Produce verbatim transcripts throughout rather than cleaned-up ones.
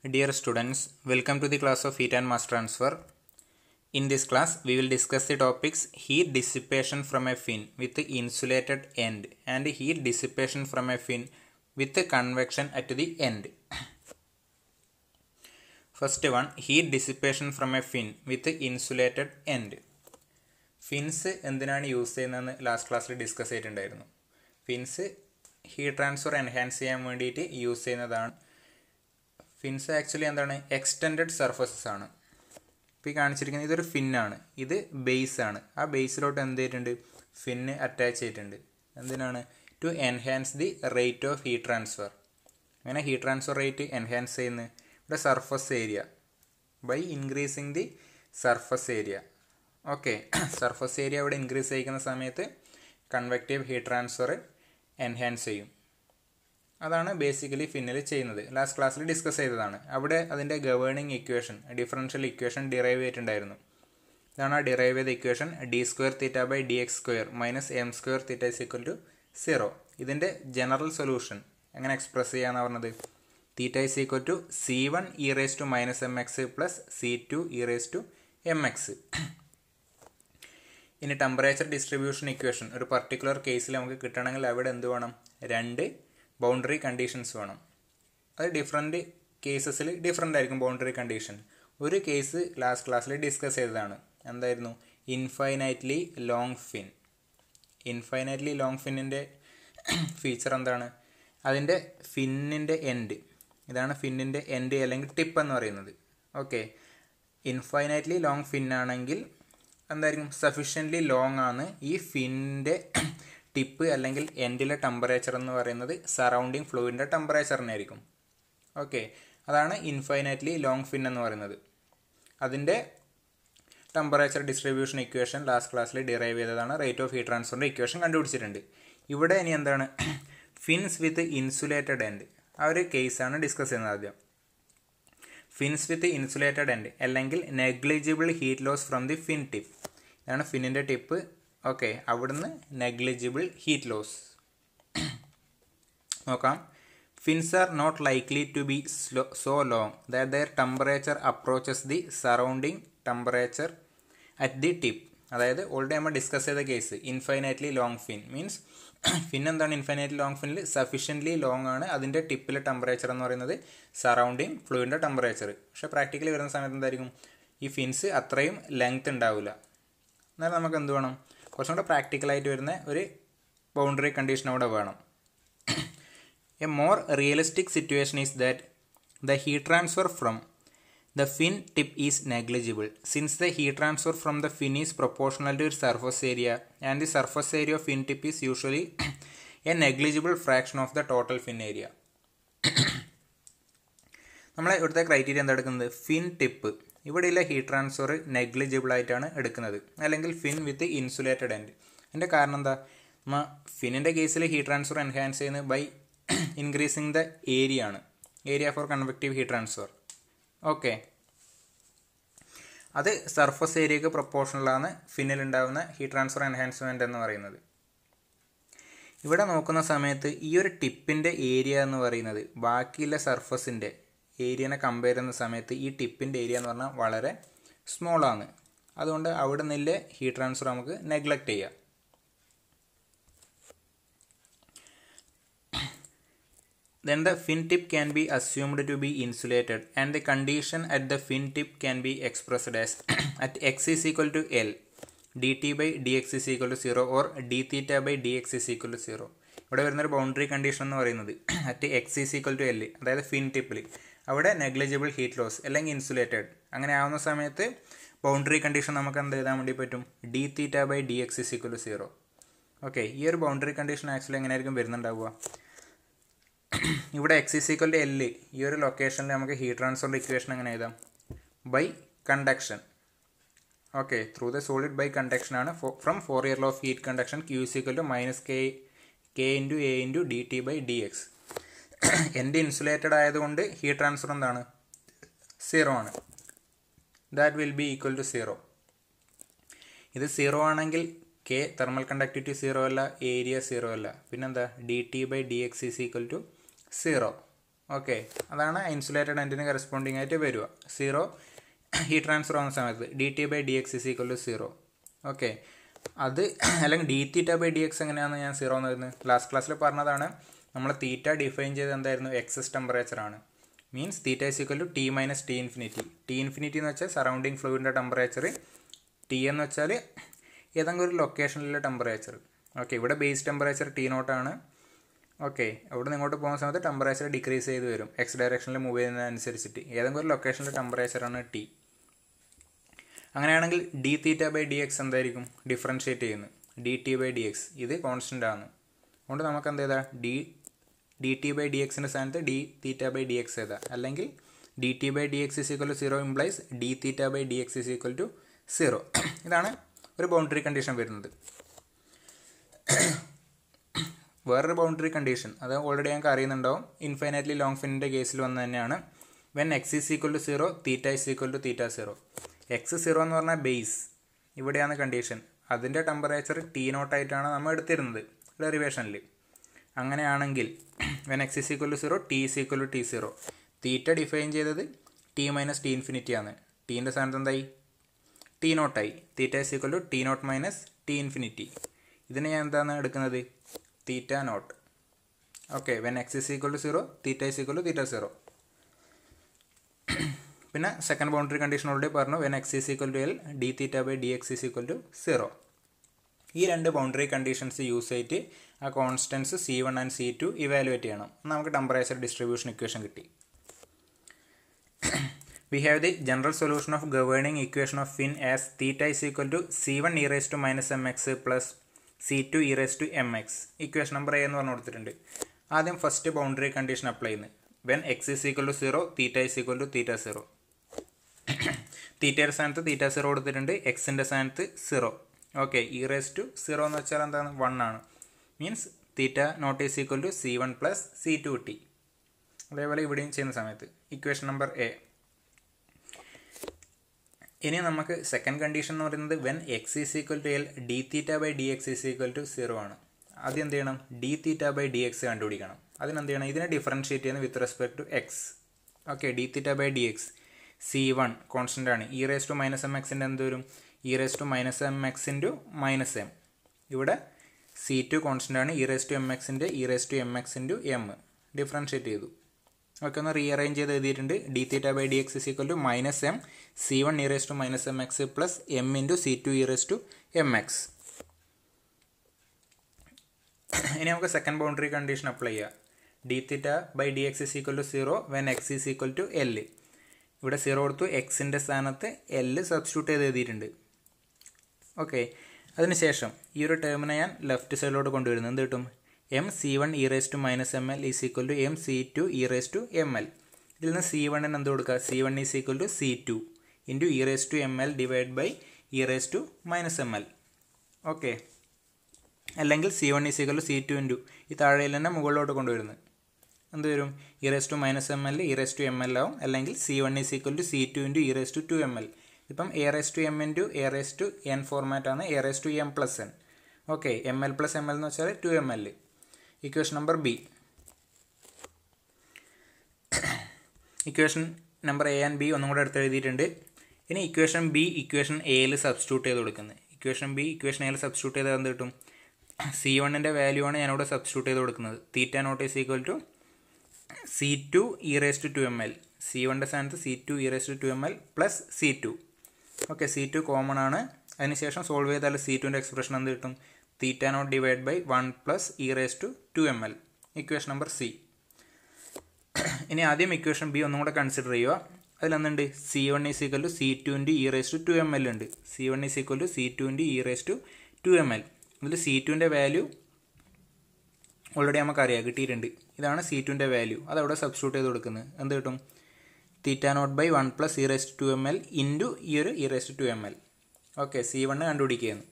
Dear students, welcome to the class of heat and mass transfer. In this class, we will discuss the topics heat dissipation from a fin with the insulated end and heat dissipation from a fin with the convection at the end. First one, heat dissipation from a fin with the insulated end. Fins എന്തിനാണ് use ചെയ്യുന്നതെന്ന് last ക്ലാസ്സിൽ discuss ചെയ്തിട്ടുണ്ടായിരുന്നു. Fins heat transfer enhance ചെയ്യാൻ വേണ്ടിയിട്ട് use ചെയ്യുന്നതാണ്. Fins actually എന്താണ്, extended surfaces ആണ്. ഇപ്പോൾ ഈ കാണിച്ചിരിക്കുന്നത് ഇതൊരു ഫിന്നാണ്, ഇത് ബേസ് ആണ്. ആ ബേസിലോട്ട് എന്ത് ചെയ്തിട്ടുണ്ട്, ഫിന്ന് അറ്റാച്ച് ചെയ്തിട്ടുണ്ട്. എന്തിനാണ്? To enhance the rate of heat transfer. അങ്ങനെ ഹീറ്റ് ട്രാൻസ്ഫർ റേറ്റ് എൻഹാൻസ് ചെയ്യുന്നത് ഇവിടെ surface area by increasing the surface area. Okay, surface area ഇവിടെ ഇൻക്രീസ് ചെയ്യിക്കുന്ന സമയത്ത് കൺവെക്റ്റീവ് ഹീറ്റ് ട്രാൻസ്ഫർ എൻഹാൻസ് ചെയ്യും. അതാണ് ബേസിക്കലി ഫിന്നിൽ ചെയ്യുന്നത്. ലാസ്റ്റ് ക്ലാസ്സിൽ ഡിസ്കസ് ചെയ്തതാണ്. അവിടെ അതിൻ്റെ governing equation, differential equation derive ചെയ്തിട്ടുണ്ടായിരുന്നു. ഇതാണ് ആ ഡിറൈവ് ചെയ്ത equation. D square theta by D x square minus m square theta is equal to zero. ഇതിൻ്റെ ജനറൽ സൊല്യൂഷൻ എങ്ങനെ എക്സ്പ്രസ് ചെയ്യാമെന്ന് പറഞ്ഞത്, theta is equal to c one E raise to minus M X plus C two E raise to M x. ഇനി temperature distribution equation ഒരു particular കേസിൽ നമുക്ക് കിട്ടണമെങ്കിൽ അവിടെ എന്ത് വേണം, രണ്ട് ബൗണ്ടറി കണ്ടീഷൻസ് വേണം. അത് ഡിഫറെൻറ്റ് കേസസിൽ ഡിഫറെൻ്റ് ആയിരിക്കും ബൗണ്ടറി കണ്ടീഷൻ. ഒരു കേസ് ലാസ്റ്റ് ക്ലാസ്സിൽ ഡിസ്കസ് ചെയ്തതാണ്. എന്തായിരുന്നു? Infinitely long fin. Infinitely long ഫിന്നിൻ്റെ ഫീച്ചർ എന്താണ്? അതിൻ്റെ ഫിന്നിൻ്റെ എൻഡ്, ഇതാണ് ഫിന്നിൻ്റെ എൻഡ് അല്ലെങ്കിൽ ടിപ്പ് എന്ന് പറയുന്നത്. ഓക്കെ, ഇൻഫൈനൈറ്റ്ലി ലോങ് ഫിന്നാണെങ്കിൽ എന്തായിരിക്കും, സഫീഷ്യൻ്റ്ലി ലോങ് ആണ്. ഈ ഫിന്നിൻ്റെ ടിപ്പ് അല്ലെങ്കിൽ എൻഡിലെ ടെമ്പറേച്ചർ എന്ന് പറയുന്നത് സറൗണ്ടിങ് ഫ്ലൂയിഡിൻ്റെ ടെമ്പറേച്ചറിനായിരിക്കും. ഓക്കെ, അതാണ് ഇൻഫൈനൈറ്റ്ലി ലോങ് ഫിൻ എന്ന് പറയുന്നത്. അതിൻ്റെ ടെമ്പറേച്ചർ ഡിസ്ട്രിബ്യൂഷൻ ഇക്വേഷൻ ലാസ്റ്റ് ക്ലാസ്സിൽ ഡിറൈവ് ചെയ്തതാണ്. റേറ്റ് ഓഫ് ഹീറ്റ് ട്രാൻസ്ഫറിൻ്റെ ഇക്വേഷൻ കണ്ടുപിടിച്ചിട്ടുണ്ട്. ഇവിടെ ഇനി എന്താണ്, ഫിൻസ് വിത്ത് ഇൻസുലേറ്റഡ് എൻഡ്, ആ ഒരു കേസാണ് ഡിസ്കസ് ചെയ്യുന്നത് ആദ്യം. ഫിൻസ് വിത്ത് ഇൻസുലേറ്റഡ് എൻഡ് അല്ലെങ്കിൽ negligible heat loss from the fin tip. ഇതാണ് ഫിന്നിൻ്റെ ടിപ്പ്. ഓക്കെ, അവിടുന്ന് നെഗ്ലിജിബിൾ ഹീറ്റ് ലോസ്. നോക്കാം. Fins are not likely to be slow so long that their temperature approaches the surrounding temperature at the tip. അതായത് already നമ്മൾ discuss ചെയ്ത case infinitely long fin means fin എന്താണ്, infinitely long ഫിന്നിൽ sufficiently long ആണ്. അതിൻ്റെ ടിപ്പിലെ temperature എന്ന് പറയുന്നത് സറൗണ്ടിങ് ഫ്ലൂയിഡിൻ്റെ ടെമ്പറേച്ചർ. പക്ഷേ പ്രാക്ടിക്കലി വരുന്ന സമയത്ത് എന്തായിരിക്കും, ഈ ഫിൻസ് അത്രയും ലെങ്ത് ഉണ്ടാവില്ല. എന്നാൽ നമുക്ക് എന്ത് വേണം, കുറച്ചും കൂടെ പ്രാക്ടിക്കലായിട്ട് വരുന്ന ഒരു ബൗണ്ടറി കണ്ടീഷൻ അവിടെ വേണം. A more realistic situation is that the heat transfer from the fin tip is negligible since the heat transfer from the fin is proportional to its surface area and the surface area of fin tip is usually a negligible fraction of the total fin area. നമ്മൾ ഇവിടുത്തെ criteria എന്താ എടുക്കുന്നത്, fin tip ഇവിടെയുള്ള heat transfer negligible ആയിട്ടാണ് എടുക്കുന്നത്, അല്ലെങ്കിൽ fin with insulated end. അതിൻ്റെ കാരണം എന്താ, നമ്മൾ ഫിന്നിൻ്റെ കേസിൽ ഹീറ്റ് ട്രാൻസ്ഫർ എൻഹാൻസ് ചെയ്യുന്നത് ബൈ ഇൻക്രീസിങ് ദ ഏരിയ ആണ്, area for convective heat transfer. Okay, അത് സർഫസ് ഏരിയക്ക് പ്രൊപ്പോർഷണലാണ് ഫിന്നിലുണ്ടാകുന്ന ഹീറ്റ് ട്രാൻസ്ഫർ എൻഹാൻസ്മെൻറ്റ് എന്ന് പറയുന്നത്. ഇവിടെ നോക്കുന്ന സമയത്ത് ഈ ഒരു ടിപ്പിൻ്റെ ഏരിയ എന്ന് പറയുന്നത് ബാക്കിയുള്ള സർഫസിൻ്റെ ഏരിയനെ കമ്പയർ ചെയ്യുന്ന സമയത്ത് ഈ ടിപ്പിൻ്റെ ഏരിയ എന്ന് പറഞ്ഞാൽ വളരെ സ്മോളാണ്. അതുകൊണ്ട് അവിടെ നിന്നുള്ള ഹീറ്റ് ട്രാൻസ്ഫർ നമുക്ക് നെഗ്ലക്റ്റ് ചെയ്യാം. Then the fin tip can be assumed to be insulated and the condition at the fin tip can be expressed as at x is equal to L dt by dx is equal to zero or d theta by dx is equal to zero. ഇവിടെ വരുന്നൊരു boundary condition എന്ന് പറയുന്നത് at X is equal to l, അതായത് fin ടിപ്പിൽ അവിടെ negligible heat loss അല്ലെങ്കിൽ insulated അങ്ങനെ ആവുന്ന സമയത്ത് ബൗണ്ടറി കണ്ടീഷൻ നമുക്ക് എന്ത് എഴുതാൻ വേണ്ടി പറ്റും, d theta by D x is equal to zero. Okay, ഈ ഒരു ബൗണ്ടറി കണ്ടീഷൻ ആക്ച്വലി എങ്ങനെയായിരിക്കും വരുന്നുണ്ടാവുക, ഇവിടെ x is equal to l, ഈ ഒരു ലൊക്കേഷനിൽ നമുക്ക് ഹീറ്റ് ട്രാൻസ്ഫറിൻ്റെ ഇക്വേഷൻ എങ്ങനെ എഴുതാം, by conduction. Okay, through the solid by conduction ആണ്. From Fourier law of heat conduction q is equal to minus k k into A into D T by D x. എൻ്റെ insulated ആയതുകൊണ്ട് heat transfer എന്താണ്, zero ആണ്. That will be equal to zero. ഇത് zero ആണെങ്കിൽ k thermal conductivity zero അല്ല, area zero അല്ല, പിന്നെന്താ, d T by D x is equal to zero. Okay, അതാണ് ഇൻസുലേറ്റഡ് എൻഡിന് കറസ്പോണ്ടിങ് ആയിട്ട് വരിക. സീറോ ഹീറ്റ് ട്രാൻസ്ഫർ ആവുന്ന സമയത്ത് d T by D x is equal to zero. Okay, അത് അല്ലെങ്കിൽ d theta by D x എങ്ങനെയാണെന്ന് ഞാൻ സീറോ എന്ന് വരുന്നത് ലാസ്റ്റ് ക്ലാസ്സിൽ പറഞ്ഞതാണ്. നമ്മൾ തീറ്റ ഡിഫൈൻ ചെയ്ത് എന്തായിരുന്നു, എക്സസ് ടെമ്പറേച്ചറാണ്. Means theta is equal to t minus T infinity. T infinity എന്ന് വെച്ചാൽ സറൗണ്ടിങ് ഫ്ലൂയിഡിൻ്റെ ടെമ്പറേച്ചർ, ടി എന്ന് വെച്ചാൽ ഏതെങ്കിലും ഒരു ലൊക്കേഷനിലെ ടെമ്പറേച്ചർ. ഓക്കെ, ഇവിടെ ബേസ് ടെമ്പറേച്ചർ ടി നോട്ടാണ്. ഓക്കെ, അവിടെ നിന്ന് ഇങ്ങോട്ട് പോകുന്ന സമയത്ത് ടെമ്പറേച്ചർ ഡിക്രീസ് ചെയ്ത് വരും എക്സ് ഡയറക്ഷനിൽ മൂവ് ചെയ്യുന്നതിനനുസരിച്ചിട്ട്. ഏതെങ്കിലും ഒരു ലൊക്കേഷനിലെ ടെമ്പറേച്ചറാണ് ടി. അങ്ങനെയാണെങ്കിൽ d theta by D x എന്തായിരിക്കും, ഡിഫറൻഷ്യേറ്റ് ചെയ്യുന്നത് d T by D x. ഇത് കോൺസ്റ്റൻ്റ് ആണ്. അതുകൊണ്ട് നമുക്ക് എന്ത് ചെയ്താൽ d d T by d എക്സിൻ്റെ സ്ഥാനത്ത് d theta by D x എഴുതാം. അല്ലെങ്കിൽ d T by D x is equal to zero implies d theta by D x is equal to zero. ഇതാണ് ഒരു ബൗണ്ടറി കണ്ടീഷൻ വരുന്നത്. വേറൊരു boundary condition അത് already ഞങ്ങൾക്ക് അറിയുന്നുണ്ടാവും. ഇൻഫൈനൈറ്റ്ലി ലോങ് ഫിന്നിൻ്റെ കേസിൽ വന്ന് തന്നെയാണ്. When X is equal to zero theta is equal to theta zero. X zero എന്ന് പറഞ്ഞാൽ ബേസ്, ഇവിടെയാണ് കണ്ടീഷൻ. അതിൻ്റെ ടെമ്പറേച്ചർ ടി നോട്ടായിട്ടാണ് നമ്മൾ എടുത്തിരുന്നത് ഡെറിവേഷനിൽ. അങ്ങനെയാണെങ്കിൽ when X is equal to zero t is equal to t zero. Theta define ചെയ്തത് t minus T infinity ആണ്. ടീൻ്റെ സ്ഥാനത്ത് എന്തായി, ടി നോട്ടായി. Theta is equal to t naught minus T infinity. ഇതിനെ ഞാൻ എന്താണ് എടുക്കുന്നത്, theta naught. Okay, when X is equal to zero theta is equal to theta zero. പിന്നെ സെക്കൻഡ് ബൗണ്ടറി കണ്ടീഷൻ ഓൾറെഡി പറഞ്ഞു, when X is equal to L d theta by D x is equal to zero. ഈ രണ്ട് boundary conditions use ചെയ്തിട്ട് ആ constants c one and c two evaluate ചെയ്യണം. നമുക്ക് temperature distribution equation കിട്ടി. We have the general solution of governing equation of fin as theta is equal to c one e raised to minus mx plus c two e raised to mx. Equation number A എന്ന് പറഞ്ഞു കൊടുത്തിട്ടുണ്ട്. ആദ്യം first boundary condition apply ചെയ്യുന്നത് when X is equal to zero theta is equal to theta zero. തീറ്റയുടെ സ്ഥാനത്ത് theta zero കൊടുത്തിട്ടുണ്ട്, എക്സിൻ്റെ സ്ഥാനത്ത് zero. Okay, e raise to zero എന്ന് വെച്ചാൽ എന്താണ്, വൺ ആണ്. Means theta naught is equal to c one plus C two t. അതേപോലെ ഇവിടെയും ചെയ്യുന്ന സമയത്ത് ഇക്വേഷൻ നമ്പർ എ. ഇനി നമുക്ക് സെക്കൻഡ് കണ്ടീഷൻ എന്ന് പറയുന്നത് when X is equal to L d theta by D x is equal to zero ആണ്. ആദ്യം എന്ത് ചെയ്യണം, d theta by D x കണ്ടുപിടിക്കണം. അതിനെന്ത് ചെയ്യണം, ഇതിനെ ഡിഫറൻഷ്യേറ്റ് ചെയ്യുന്നത് with respect to x. Okay, d theta by D x c one constant ആണ്. E raise to minus m എക്സിൻ്റെ എന്ത് വരും, E raise to minus M x into minus m. ഇവിടെ സി ടു കോൺസ്റ്റൻ്റ് ആണ്. E raise to m എക്സിൻ്റെ e raise to M x into m differentiate ചെയ്തു. Okay, ഒന്ന് rearrange ചെയ്ത് എഴുതിയിട്ടുണ്ട്. D theta by D x is equal to minus m C one E raise to minus M X plus m into c two E raise to M x. ഇനി നമുക്ക് second boundary condition apply ചെയ്യാം. D theta by D x is equal to zero when X is equal to l. ഇവിടെ zero കൊടുത്തു, എക്സിൻ്റെ സ്ഥാനത്ത് L substitute ചെയ്ത് എഴുതിയിട്ടുണ്ട്. Okay, അതിനുശേഷം ഈ ഒരു ടേമിനെ ഞാൻ ലെഫ്റ്റ് സൈഡിലോട്ട് കൊണ്ടുവരുന്നത് എന്ത് കിട്ടും, M C one E raise to minus M L is equal to M C two E raise to M L. ഇതിൽ നിന്ന് സി വണ്ണിന് എന്ത് കൊടുക്കുക, C one is equal to C two into E raise to M L divide by E raise to minus M L. Okay, അല്ലെങ്കിൽ C one is equal to C two into ഈ താഴെയിൽ തന്നെ മുകളിലോട്ട് കൊണ്ടുവരുന്നത് എന്ത് വരും, E raise to minus M L E raise to M L ആവും. അല്ലെങ്കിൽ C one is equal to C two into E raise to two M L. ഇപ്പം A raise to M into A raise to N format ആണ്, A raise to M plus N. Okay, M L plus M L എന്ന് വെച്ചാൽ two M L. Equation number B. Equation number A and B ഒന്നും കൂടെ എടുത്ത് എഴുതിയിട്ടുണ്ട്. ഇനി equation B equation എയിൽ substitute ചെയ്ത് കൊടുക്കുന്നത്. ഇക്വേഷൻ ബി ഇക്വേഷൻ എയിൽ സബ്സ്റ്റിറ്റ്യൂട്ട് ചെയ്താൽ എന്ത് കിട്ടും, സി വണ്ണിൻ്റെ വാല്യൂ ആണ് ഞാനിവിടെ സബ്സ്റ്റിറ്റ്യൂട്ട് ചെയ്ത് കൊടുക്കുന്നത്. Theta naught is equal to C two E raise to two M L. C വണ്ണിൻ്റെ സ്ഥാനത്ത് C two E raise to two M L plus C two. Okay, C two common ആണ്. അതിനുശേഷം solve ചെയ്താൽ C ടുവിൻ്റെ expression എന്ത് കിട്ടും, theta naught divide by one plus E raise to two M L. Equation number C. ഇനി ആദ്യം equation B ഒന്നും കൂടെ കൺസിഡർ ചെയ്യുക. അതിലെന്തുണ്ട്, C one is equal to C two into E raise to two M L ഉണ്ട്. C one is equal to C two into E raise to two M L. ഇതിൽ C ടുവിൻ്റെ value already നമുക്കറിയാം, കിട്ടിയിട്ടുണ്ട്. ഇതാണ് C ടുവിൻ്റെ value. അതവിടെ substitute ചെയ്ത് കൊടുക്കുന്നത് എന്ത് കിട്ടും, theta naught by one plus E raise to two M L into ഈ ഒരു E raise to two M L. Okay, C one കണ്ടുപിടിക്കുകയാണ്.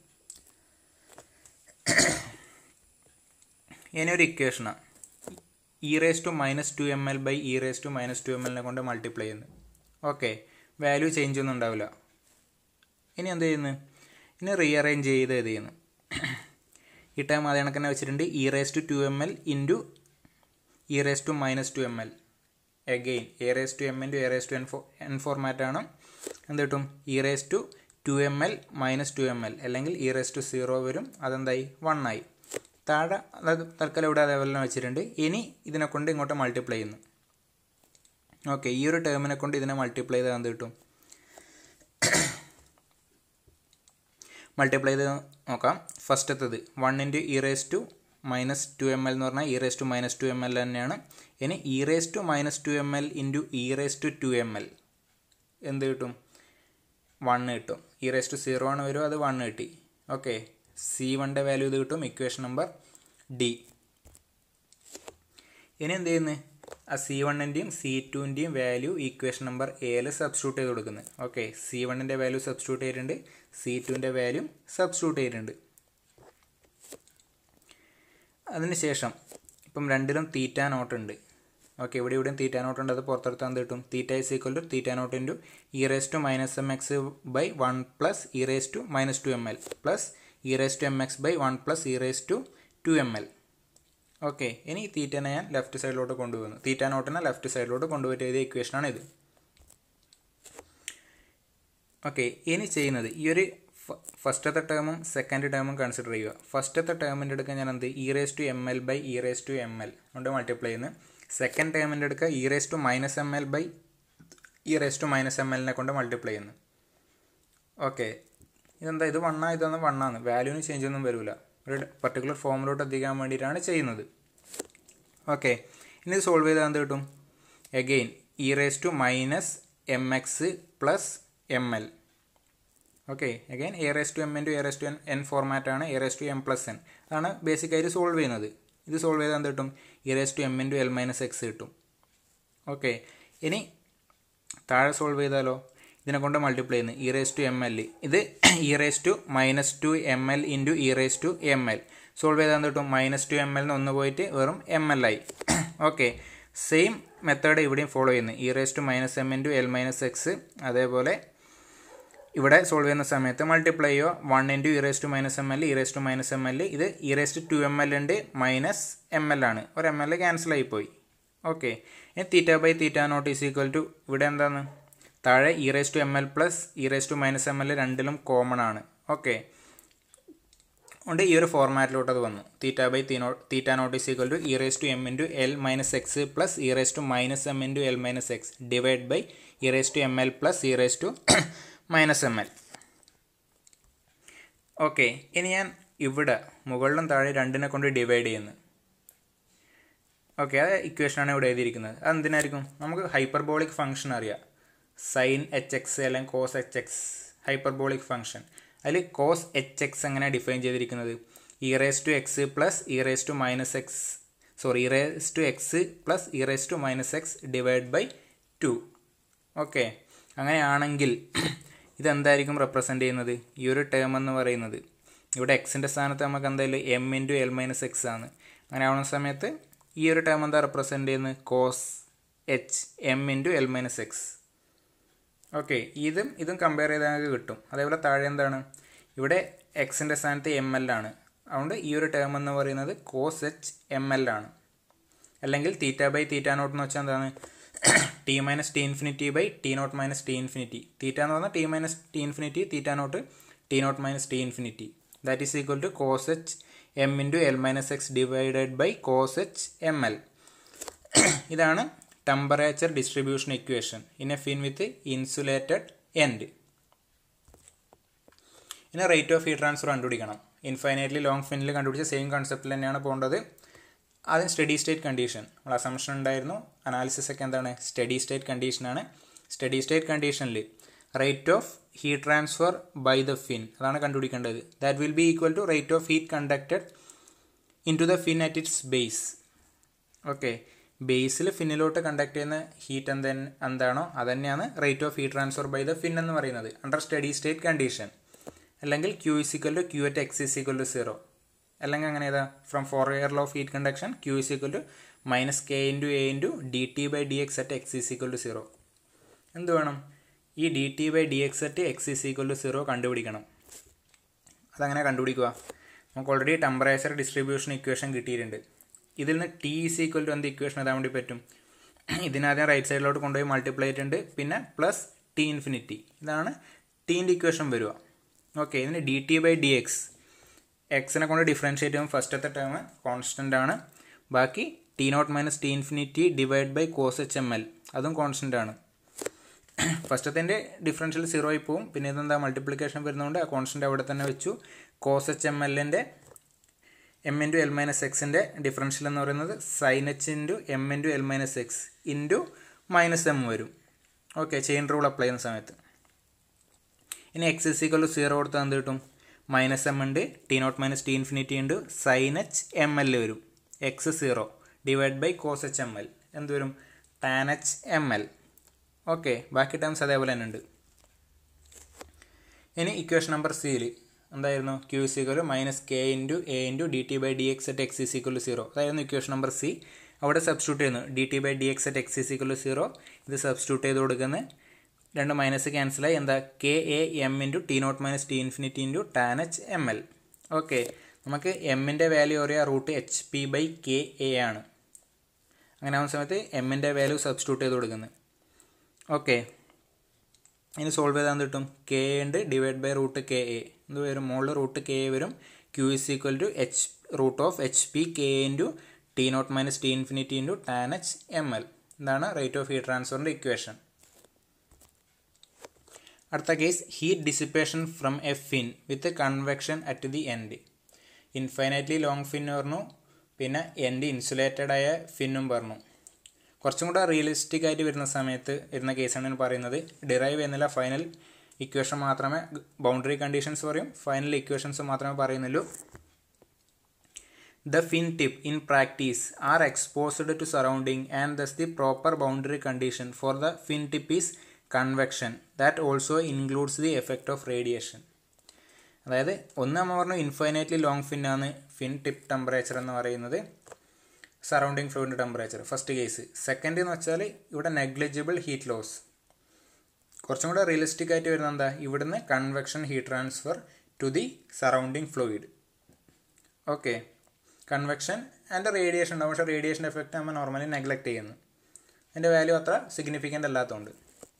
ഇനി ഒരു ഇക്വേഷനാണ് E raise to minus two M L by E raise to minus two M എല്ലിനെ കൊണ്ട് multiply ചെയ്യുന്നത്. Okay, value change ഒന്നും ഉണ്ടാവില്ല. ഇനി എന്ത് ചെയ്യുന്നത്, ഇനി റീഅറേഞ്ച് ചെയ്ത് ഇത് ചെയ്യുന്നു. ഈ ടൈം അതേ കണക്ക് തന്നെ വെച്ചിട്ടുണ്ട്. E raise to two M L into E raise to minus two M L. Again A raise to M into A raise to N ഫോ എൻ ഫോർമാറ്റാണ്. എന്ത് കിട്ടും? E raise to two M L minus two M L അല്ലെങ്കിൽ E raise to zero വരും. അതെന്തായി? One ആയി. താഴെ അതായത് തൽക്കാലം ഇവിടെ അതേപോലെ വെച്ചിട്ടുണ്ട്. ഇനി ഇതിനെ കൊണ്ട് ഇങ്ങോട്ട് മൾട്ടിപ്ലൈ ചെയ്യുന്നു. ഓക്കെ, ഈ ഒരു ടേമിനെ കൊണ്ട് ഇതിനെ മൾട്ടിപ്ലൈ ചെയ്താൽ എന്ത് കിട്ടും? മൾട്ടിപ്ലൈ ചെയ്ത് നോക്കാം. ഫസ്റ്റത്തത് one into E raise to minus two M L എന്ന് പറഞ്ഞാൽ E raise to minus two M L തന്നെയാണ്. ഇനി E raise to minus two M L into E raise to two M L എന്ത് കിട്ടും? One കിട്ടും. E raise to zero ആണ് വരും, അത് വൺ കിട്ടി. ഓക്കെ, സി വണ്ണിൻ്റെ വാല്യൂ ഇത് കിട്ടും. Equation number D. ഇനി എന്ത് ചെയ്യുന്നത്? ആ സി വണ്ണിൻ്റെയും സി ടുവിൻ്റെയും വാല്യൂ ഇക്വേഷൻ നമ്പർ എയിൽ സബ്സ്റ്റിറ്റ്യൂട്ട് ചെയ്ത് കൊടുക്കുന്നത്. ഓക്കെ, സി വണ്ണിൻ്റെ വാല്യൂ സബ്സ്റ്റിറ്റ്യൂട്ട് ചെയ്തിട്ടുണ്ട്, സി ടുവിൻ്റെ വാല്യൂ സബ്സ്റ്റിറ്റ്യൂട്ട് ചെയ്തിട്ടുണ്ട്. അതിനുശേഷം ഇപ്പം രണ്ടിലും തീറ്റ നോട്ട് ഉണ്ട്. ഓക്കെ, ഇവിടെ ഇവിടെയും തീറ്റ നോട്ട് ഉണ്ട്. അത് പുറത്തെടുത്താൽ എന്ത് കിട്ടും? Theta is equal to theta naught into E raise to minus M X by one plus E raise to minus two M L plus E raise to M X by one plus E raise to two M L. Okay, ഇനി തീറ്റനെ ഞാൻ left സൈഡിലോട്ട് കൊണ്ടുപോകുന്നു. തീറ്റ നോട്ടിനെ left സൈഡിലോട്ട് കൊണ്ടുപോയിട്ട് എഴുതിയ ഇക്വേഷനാണ് ഇത്. Okay, ഇനി ചെയ്യുന്നത് ഈ ഒരു ഫസ്റ്റത്തെ ടേമും സെക്കൻഡ് ടേമും കൺസിഡർ ചെയ്യുക. ഫസ്റ്റത്തെ ടേമിൻ്റെ എടുക്കാൻ ഞാൻ എന്ത്? E raise to M L by E raise to M L കൊണ്ട് മൾട്ടിപ്ലൈ ചെയ്യുന്നു. സെക്കൻഡ് ടേമിൻ്റെ എടുക്കുക E raise to minus M L by E raise to minus M എല്ലിനെ കൊണ്ട് മൾട്ടിപ്ലൈ ചെയ്യുന്നു. ഓക്കെ, ഇതെന്താ? ഇത് വണ്ണാ, ഇതൊന്ന് വണ്ണാണ്. വാല്യൂന് ചേഞ്ച് ഒന്നും വരില്ല. ഒരു പർട്ടിക്കുലർ ഫോമിലോട്ട് എത്തിക്കാൻ വേണ്ടിയിട്ടാണ് ചെയ്യുന്നത്. ഓക്കെ, ഇനി ഇത് സോൾവ് ചെയ്താൽ എന്ത് കിട്ടും? Again E raise to minus M X plus M L. Okay, again A raise to M into A raise to N N ഫോർമാറ്റാണ്. A raise to M plus N അതാണ് ബേസിക്കായിട്ട് സോൾവ് ചെയ്യുന്നത്. ഇത് സോൾവ് ചെയ്താൽ എന്ത് കിട്ടും? E raise to M into L minus X കിട്ടും. Okay, ഇനി താഴെ സോൾവ് ചെയ്താലോ? ഇതിനെ കൊണ്ട് മൾട്ടിപ്ലൈ ചെയ്യുന്നു. E raise to M L, ഇത് E raise to minus two M L into E raise to M L. Solve ചെയ്താൽ എന്ത് കിട്ടും? മൈനസ് ടു എം എല്ലിന് ഒന്ന് പോയിട്ട് വെറും എം എൽ ആയി. ഓക്കെ, സെയിം മെത്തേഡ് ഇവിടെയും ഫോളോ ചെയ്യുന്നു. E raise to minus M into L minus X. അതേപോലെ ഇവിടെ സോൾവ് ചെയ്യുന്ന സമയത്ത് മൾട്ടിപ്ലൈ ചെയ്യുക. One into E raise to minus M L, E raise to minus M L. ഇത് E raise to two M L ഉണ്ട്, minus M L ആണ്. ഒരു M L cancel ആയിപ്പോയി. ഓക്കെ, ഇനി theta by theta naught is equal to ഇവിടെ എന്താണ്? താഴെ E raise to M L plus E raise to minus M L രണ്ടിലും common ആണ്. ഓക്കെ, അതുകൊണ്ട് ഈ ഒരു ഫോർമാറ്റിലോട്ട് അത് വന്നു. തീറ്റ ബൈ തീ naught theta naught is equal to E raise to M into L minus X plus E raise to minus M into L minus X divide by E raise to M L plus E raise to minus M L. Okay, ഇനി ഞാൻ ഇവിടെ മുകളിലും താഴെ രണ്ടിനെ കൊണ്ട് divide ചെയ്യുന്നു. Okay, അത് ഇക്വേഷനാണ് ഇവിടെ എഴുതിയിരിക്കുന്നത്. അത് എന്തിനായിരിക്കും? നമുക്ക് ഹൈപ്പർബോളിക് ഫംഗ്ഷൻ അറിയാം. സൈൻ എച്ച് എക്സ് അല്ലെങ്കിൽ cos H X hyperbolic function. അതിൽ കോസ് എച്ച് എക്സ് എങ്ങനെ ഡിഫൈൻ ചെയ്തിരിക്കുന്നത്? E raise to X plus E raise to minus X sorry E raise to X plus E raise to minus X divide by two. Okay, അങ്ങനെയാണെങ്കിൽ ഇതെന്തായിരിക്കും represent ചെയ്യുന്നത്? ഈ ഒരു term എന്ന് പറയുന്നത് ഇവിടെ എക്സിൻ്റെ സ്ഥാനത്ത് നമുക്ക് എന്തായാലും M into L minus X ആണ്. അങ്ങനെ ആവുന്ന സമയത്ത് ഈ ഒരു ടേം എന്താ റെപ്രസെൻ്റ് ചെയ്യുന്നത്? Cos H M into L minus X. Okay, ഇതും ഇതും കമ്പയർ ചെയ്താൽ നമുക്ക് കിട്ടും. അതേപോലെ താഴെ എന്താണ്? ഇവിടെ എക്സിൻ്റെ സ്ഥാനത്ത് എം എൽ ആണ്. അതുകൊണ്ട് ഈ ഒരു ടേം എന്ന് പറയുന്നത് കോസ് എച്ച് എം എൽ ആണ്. അല്ലെങ്കിൽ തീറ്റ ബൈ തീറ്റ നോട്ട് എന്ന് വെച്ചാൽ എന്താണ്? T minus T infinity by T naught minus T infinity. Theta എന്ന് പറഞ്ഞാൽ T minus T infinity, theta naught T naught minus T infinity. That is equal to cos H M into L minus X divided by cos H M L. ഇതാണ് temperature distribution equation in a fin with insulated end. ഇനി rate of heat transfer കണ്ടുപിടിക്കണം. Infinitely long ഫിന്നിൽ കണ്ടുപിടിച്ച same കൺസെപ്റ്റിൽ തന്നെയാണ് പോകേണ്ടത്. ആദ്യം study state condition. നമ്മൾ അസംഷൻ ഉണ്ടായിരുന്നു. അനാലിസിസ് ഒക്കെ എന്താണ്? സ്റ്റഡി സ്റ്റേറ്റ് കണ്ടീഷനാണ്. സ്റ്റഡി സ്റ്റേറ്റ് കണ്ടീഷനിൽ rate of heat transfer by the fin അതാണ് കണ്ടുപിടിക്കേണ്ടത്. That will be equal to rate of heat conducted into the fin at its base. Okay, ബേസിൽ ഫിന്നിലോട്ട് കണ്ടക്ട് ചെയ്യുന്ന ഹീറ്റ് എന്ത എന്താണോ അതന്നെയാണ് rate of heat transfer by the fin എന്ന് പറയുന്നത് അണ്ടർ സ്റ്റഡി സ്റ്റേറ്റ് കണ്ടീഷൻ. അല്ലെങ്കിൽ Q is equal to Q at X is equal to zero. അല്ലെങ്കിൽ അങ്ങനെ ഏതാ? From Fourier law of heat conduction Q is equal to minus K into A into D T by D X at X is equal to zero. എന്ത് വേണം? ഈ D T by D X at X is equal to zero കണ്ടുപിടിക്കണം. അതങ്ങനെ കണ്ടുപിടിക്കുക. നമുക്ക് already temperature distribution equation കിട്ടിയിട്ടുണ്ട്. ഇതിൽ നിന്ന് ടി ഇസ് ഈക്വൽ ടു എന്ത് ഇക്വേഷൻ എഴുതാൻ വേണ്ടി പറ്റും? ഇതിനാദ്യം റൈറ്റ് സൈഡിലോട്ട് കൊണ്ടുപോയി മൾട്ടിപ്ലൈ ചെയ്തിട്ടുണ്ട്. പിന്നെ പ്ലസ് ടി ഇൻഫിനിറ്റി, ഇതാണ് ടീൻ്റെ ഇക്വേഷൻ വരിക. ഓക്കെ, ഇതിന് D T by D X, എക്സിനെ കൊണ്ട് ഡിഫറൻഷ്യേറ്റ് ചെയ്യുമ്പോൾ ഫസ്റ്റത്തെ ടേം കോൺസ്റ്റൻ്റ് ആണ്. ബാക്കി T naught minus T infinity divide by cos H M L, അതും കോൺസ്റ്റൻ്റ് ആണ്. ഫസ്റ്റത്തിൻ്റെ ഡിഫറൻഷ്യൽ സീറോ ആയി പോവും. പിന്നെ ഇതെന്താ മൾട്ടിപ്ലിക്കേഷൻ വരുന്നതുകൊണ്ട് ആ കോൺസ്റ്റൻ്റ് അവിടെ തന്നെ വെച്ചു. കോസ് എച്ച് എം എല്ലിൻ്റെ എം ഇൻറ്റു എൽ മൈനസ് എക്സിൻ്റെ ഡിഫറൻഷ്യൽ എന്ന് പറയുന്നത് sine H into M into L minus X into minus M വരും. ഓക്കെ, ചെയിൻ റൂൾ അപ്ലൈ ചെയ്യുന്ന സമയത്ത്. ഇനി X is equal to zero കൊടുത്താൽ എന്ത് കിട്ടും? മൈനസ് എം ഉണ്ട്, T naught minus T infinity ഉണ്ട്, സൈൻ എച്ച് എം എൽ വരും. X zero divide by cos H M L എന്ത് വരും? Tan H M L. Okay, ബാക്കി ടേംസ് അതേപോലെ തന്നെ ഉണ്ട്. ഇനി ഇക്വേഷൻ നമ്പർ സിയിൽ എന്തായിരുന്നു? Q is equal to minus K into A into D T by D X at X is equal to zero. അതായിരുന്നു ഇക്വേഷൻ നമ്പർ സി. അവിടെ substitute ചെയ്യുന്നു. D T by D X at X is equal to zero. ഇത് substitute ചെയ്ത് കൊടുക്കുന്നത് രണ്ട് minus ക്യാൻസലായി. എന്താ? K A M into T naught minus T infinity into tan H M L. Okay, നമുക്ക് എമ്മിൻ്റെ വാല്യൂ അറിയാം, root H P by K A ആണ്. അങ്ങനെ ആവുന്ന സമയത്ത് എമ്മിൻ്റെ വാല്യൂ സബ്സ്റ്റിറ്റ്യൂട്ട് ചെയ്ത് കൊടുക്കുന്നത്. ഓക്കെ, ഇനി സോൾവ് ചെയ്താൽ എന്ത് കിട്ടും? കെ ഉണ്ട് divide by root K A എന്ത് വരും? മുകളിൽ റൂട്ട് കെ എ വരും. Q is equal to H root of H P K A into T naught minus T infinity into tan H M L. ഇതാണ് rate of heat ട്രാൻസ്ഫറിൻ്റെ equation. അടുത്ത case, heat dissipation from a fin with convection at the end. Infinitely long fin പറഞ്ഞു, പിന്നെ end insulated ആയ ഫിന്നും പറഞ്ഞു. കുറച്ചും കൂടെ realistic ആയിട്ട് വരുന്ന സമയത്ത് വരുന്ന കേസാണ് പറയുന്നത്. ഡിറൈവ് ചെയ്യുന്നില്ല, ഫൈനൽ ഇക്വേഷൻ മാത്രമേ, ബൗണ്ടറി കണ്ടീഷൻസ് പറയും, ഫൈനൽ ഇക്വേഷൻസ് മാത്രമേ പറയുന്നുള്ളൂ. The fin tip in practice are exposed to surrounding and thus the proper boundary condition for the fin tip is convection. That also includes the effect of radiation. അതായത് ഒന്ന് നമ്മൾ പറഞ്ഞു infinitely long fin ആണ് fin tip temperature എന്ന് പറയുന്നത്, surrounding ഫ്ലൂയിഡിൻ്റെ temperature first case. Second എന്ന് വെച്ചാൽ ഇവിടെ നെഗ്ലിജിബിൾ ഹീറ്റ് ലോസ്. കുറച്ചും കൂടെ റിയലിസ്റ്റിക് ആയിട്ട് വരുന്നത് എന്താ? ഇവിടുന്ന് convection heat transfer to the surrounding fluid. Okay, convection and radiation ഉണ്ടാവും. പക്ഷേ റേഡിയേഷൻ എഫക്റ്റ് നമ്മൾ നോർമലി നെഗ്ലക്ട് ചെയ്യുന്നു, അതിൻ്റെ വാല്യൂ അത്ര സിഗ്നിഫിക്കൻ്റ് അല്ലാത്തതുകൊണ്ട്.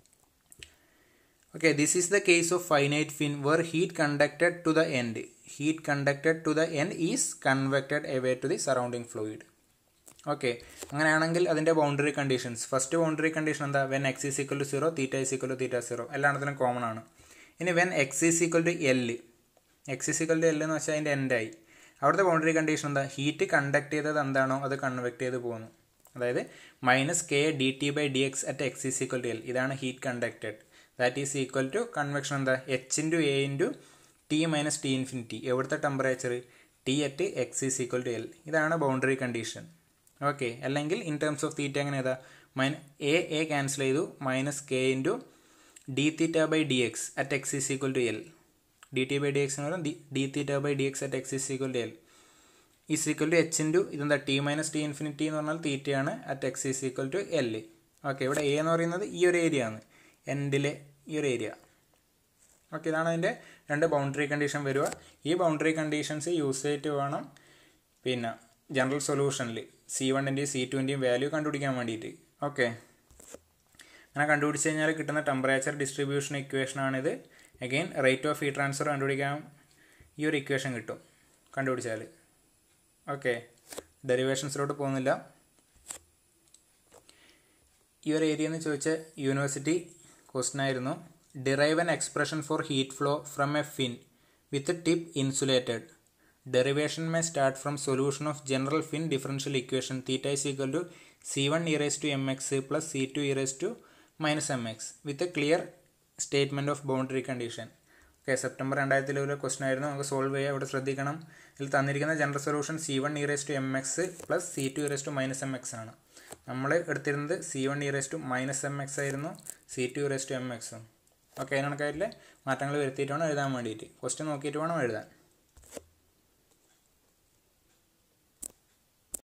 Okay, this is the case of finite fin where heat conducted to the end heat conducted to the end is convected away to the surrounding fluid. Okay, അങ്ങനെയാണെങ്കിൽ അതിൻ്റെ boundary conditions, first boundary condition എന്താ? When X is equal to zero theta is equal to theta zero, എല്ലായിടത്തിലും common ആണ്. ഇനി when X is equal to L, X is equal to L എന്ന് വെച്ചാൽ അതിൻ്റെ എൻഡായി. അവിടുത്തെ ബൗണ്ടറി കണ്ടീഷൻ എന്താ? ഹീറ്റ് കണ്ടക്ട് ചെയ്തത് എന്താണോ അത് കൺവെക്ട് ചെയ്ത് പോകുന്നു. അതായത് minus K D T by D X at X is equal to L, ഇതാണ് heat conducted. That is equal to convection എന്താ? H into A into T minus T infinity. എവിടുത്തെ temperature? T at X is equal to L. ഇതാണ് boundary condition. Okay, അല്ലെങ്കിൽ in terms of theta എങ്ങനെ ഏതാ? Minus A A cancel ചെയ്തു, minus K into D theta by D X at X is equal to L. D T by D X എന്ന് പറയുന്നത് D theta by D X at X is equal to L is equal to H into ഇതെന്താ? T minus T infinity എന്ന് പറഞ്ഞാൽ തീറ്റയാണ്, at X is equal to L. Okay, ഇവിടെ A എന്ന് പറയുന്നത് ഈ ഒരു ഏരിയ ആണ്, എൻഡിലെ ഈ ഒരു ഏരിയ. ഓക്കെ, ഇതാണ് അതിൻ്റെ രണ്ട് ബൗണ്ടറി കണ്ടീഷൻ വരിക. ഈ ബൗണ്ടറി കണ്ടീഷൻസ് യൂസ് ചെയ്തിട്ട് വേണം പിന്നെ ജനറൽ സൊല്യൂഷനിൽ സി വണ്ണിൻ്റെയും സി ടുവിൻ്റെയും വാല്യൂ കണ്ടുപിടിക്കാൻ വേണ്ടിയിട്ട്. ഓക്കെ, അങ്ങനെ കണ്ടുപിടിച്ച് കഴിഞ്ഞാൽ കിട്ടുന്ന ടെമ്പറേച്ചർ ഡിസ്ട്രിബ്യൂഷൻ ഇക്വേഷനാണിത്. Again rate of heat transfer കണ്ടുപിടിക്കാൻ ഈ ഒരു ഇക്വേഷൻ കിട്ടും കണ്ടുപിടിച്ചാൽ. ഓക്കെ, ഡെറിവേഷൻസിലോട്ട് പോകുന്നില്ല. ഈ ഒരു ഏരിയ എന്ന് ചോദിച്ച യൂണിവേഴ്സിറ്റി ക്വസ്റ്റൻ ആയിരുന്നു. Derive an expression for heat flow from a fin with tip insulated. Derivation may start from solution of general fin differential equation theta is equal to c one e raised to mx plus c two e raised to minus mx with a clear statement of boundary condition. Okay, September രണ്ടായിരത്തി ഇരുപതിലെ question ആയിരുന്നു. നമുക്ക് solve ചെയ്യാം. ഇവിടെ ശ്രദ്ധിക്കണം, ഇതിൽ തന്നിരിക്കുന്ന general solution C one E raise to M X plus C two E raise to minus M X ആണ്. നമ്മൾ എടുത്തിരുന്നത് C one E raise to minus M X ആയിരുന്നു, C two E raise to M എക്സും. Okay, അതിന് കണക്കായിട്ടില്ല മാറ്റങ്ങൾ വരുത്തിയിട്ട് വേണം എഴുതാൻ വേണ്ടിയിട്ട്. ക്വസ്റ്റൻ നോക്കിയിട്ട് വേണം എഴുതാൻ.